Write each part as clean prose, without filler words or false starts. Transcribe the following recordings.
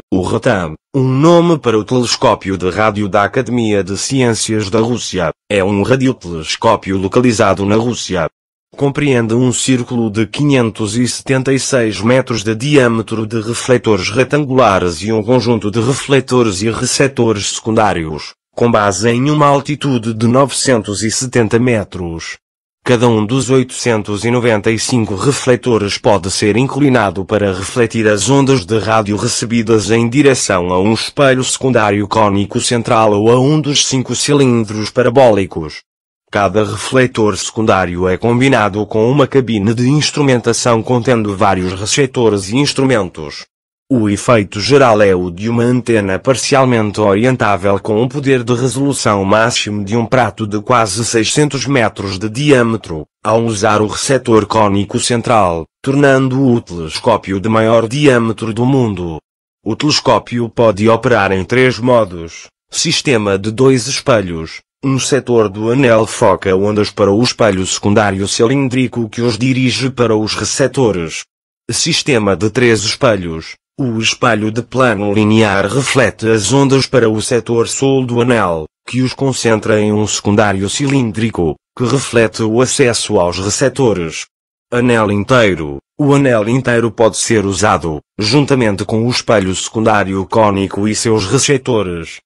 O Ratan, um nome para o telescópio de rádio da Academia de Ciências da Rússia, é um radiotelescópio localizado na Rússia. Compreende um círculo de 576 metros de diâmetro de refletores retangulares e um conjunto de refletores e receptores secundários, com base em uma altitude de 970 metros. Cada um dos 895 refletores pode ser inclinado para refletir as ondas de rádio recebidas em direção a um espelho secundário cônico central ou a um dos 5 cilindros parabólicos. Cada refletor secundário é combinado com uma cabine de instrumentação contendo vários receptores e instrumentos. O efeito geral é o de uma antena parcialmente orientável com um poder de resolução máximo de um prato de quase 600 metros de diâmetro, ao usar o receptor cônico central, tornando-o o telescópio de maior diâmetro do mundo. O telescópio pode operar em 3 modos: sistema de 2 espelhos. Um setor do anel foca ondas para o espelho secundário cilíndrico que os dirige para os receptores. Sistema de 3 espelhos. O espelho de plano linear reflete as ondas para o setor sul do anel, que os concentra em um secundário cilíndrico, que reflete o acesso aos receptores. Anel inteiro. O anel inteiro pode ser usado, juntamente com o espelho secundário cônico e seus receptores.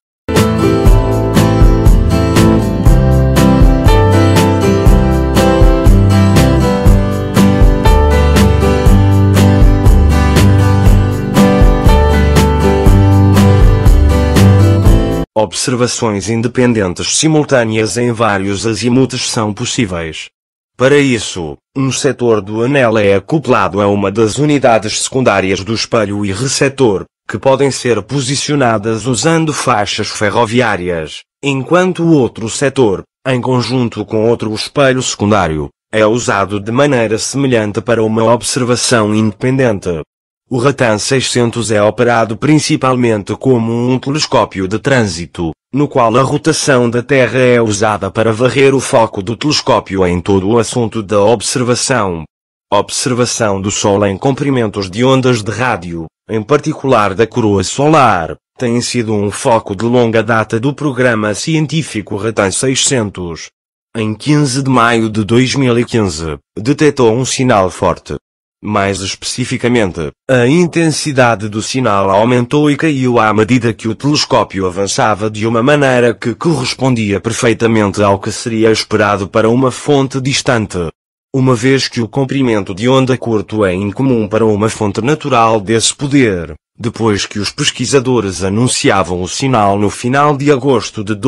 Observações independentes simultâneas em vários azimutes são possíveis. Para isso, um setor do anel é acoplado a uma das unidades secundárias do espelho e receptor, que podem ser posicionadas usando faixas ferroviárias, enquanto o outro setor, em conjunto com outro espelho secundário, é usado de maneira semelhante para uma observação independente. O Ratan 600 é operado principalmente como um telescópio de trânsito, no qual a rotação da Terra é usada para varrer o foco do telescópio em todo o assunto da observação. Observação do Sol em comprimentos de ondas de rádio, em particular da coroa solar, tem sido um foco de longa data do programa científico Ratan 600. Em 15 de maio de 2015, detectou um sinal forte. Mais especificamente, a intensidade do sinal aumentou e caiu à medida que o telescópio avançava de uma maneira que correspondia perfeitamente ao que seria esperado para uma fonte distante. Uma vez que o comprimento de onda curto é incomum para uma fonte natural desse poder, depois que os pesquisadores anunciavam o sinal no final de agosto de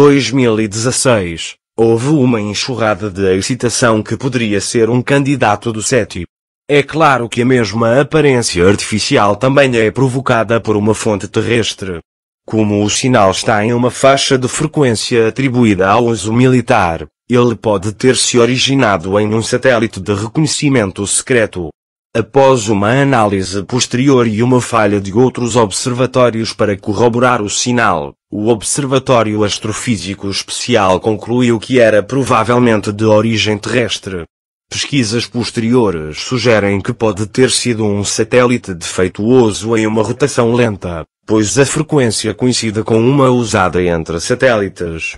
2016, houve uma enxurrada de excitação que poderia ser um candidato do SETI. É claro que a mesma aparência artificial também é provocada por uma fonte terrestre. Como o sinal está em uma faixa de frequência atribuída ao uso militar, ele pode ter se originado em um satélite de reconhecimento secreto. Após uma análise posterior e uma falha de outros observatórios para corroborar o sinal, o Observatório Astrofísico Especial concluiu que era provavelmente de origem terrestre. Pesquisas posteriores sugerem que pode ter sido um satélite defeituoso em uma rotação lenta, pois a frequência coincide com uma usada entre satélites.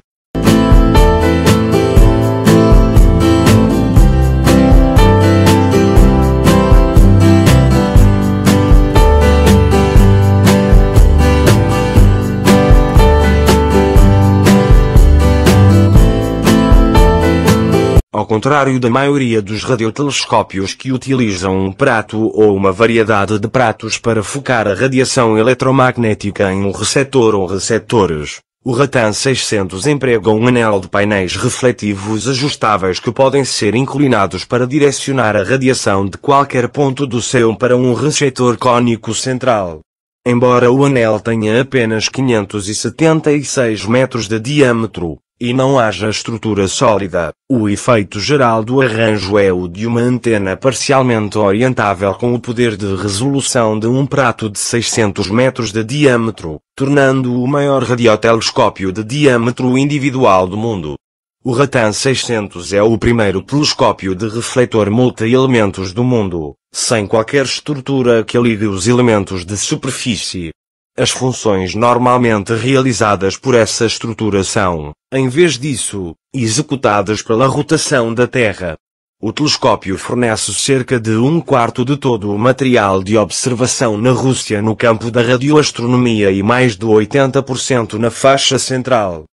Ao contrário da maioria dos radiotelescópios que utilizam um prato ou uma variedade de pratos para focar a radiação eletromagnética em um receptor ou receptores, o Ratan 600 emprega um anel de painéis refletivos ajustáveis que podem ser inclinados para direcionar a radiação de qualquer ponto do céu para um receptor cônico central. Embora o anel tenha apenas 576 metros de diâmetro, e não haja estrutura sólida, o efeito geral do arranjo é o de uma antena parcialmente orientável com o poder de resolução de um prato de 600 metros de diâmetro, tornando-o o maior radiotelescópio de diâmetro individual do mundo. O Ratan 600 é o primeiro telescópio de refletor multi-elementos do mundo, sem qualquer estrutura que ligue os elementos de superfície. As funções normalmente realizadas por essa estrutura são, em vez disso, executadas pela rotação da Terra. O telescópio fornece cerca de 1/4 de todo o material de observação na Rússia no campo da radioastronomia e mais de 80% na faixa central.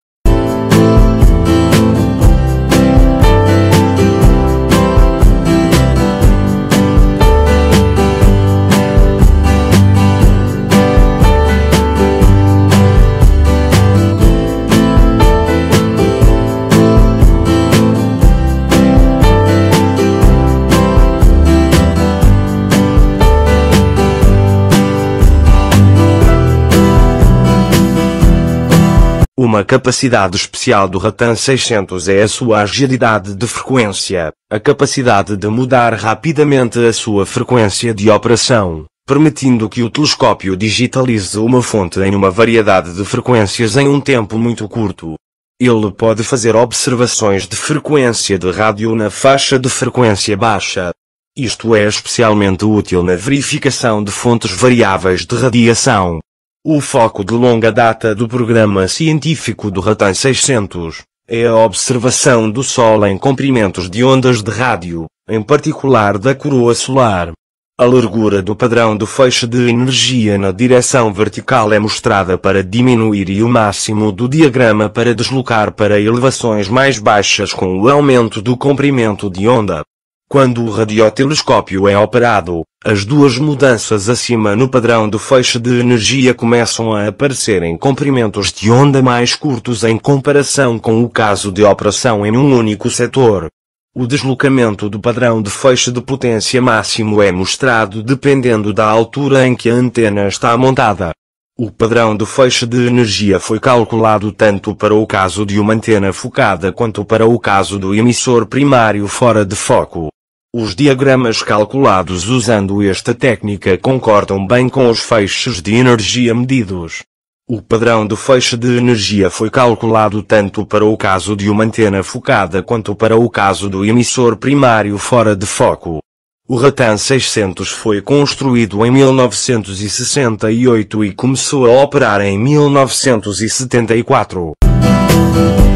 Uma capacidade especial do Ratan 600 é a sua agilidade de frequência, a capacidade de mudar rapidamente a sua frequência de operação, permitindo que o telescópio digitalize uma fonte em uma variedade de frequências em um tempo muito curto. Ele pode fazer observações de frequência de rádio na faixa de frequência baixa. Isto é especialmente útil na verificação de fontes variáveis de radiação. O foco de longa data do programa científico do Ratan 600 é a observação do Sol em comprimentos de ondas de rádio, em particular da coroa solar. A largura do padrão do feixe de energia na direção vertical é mostrada para diminuir e o máximo do diagrama para deslocar para elevações mais baixas com o aumento do comprimento de onda. Quando o radiotelescópio é operado, as duas mudanças acima no padrão do feixe de energia começam a aparecer em comprimentos de onda mais curtos em comparação com o caso de operação em um único setor. O deslocamento do padrão de feixe de potência máximo é mostrado dependendo da altura em que a antena está montada. O padrão do feixe de energia foi calculado tanto para o caso de uma antena focada quanto para o caso do emissor primário fora de foco. Os diagramas calculados usando esta técnica concordam bem com os feixes de energia medidos. O padrão do feixe de energia foi calculado tanto para o caso de uma antena focada quanto para o caso do emissor primário fora de foco. O Ratan 600 foi construído em 1968 e começou a operar em 1974.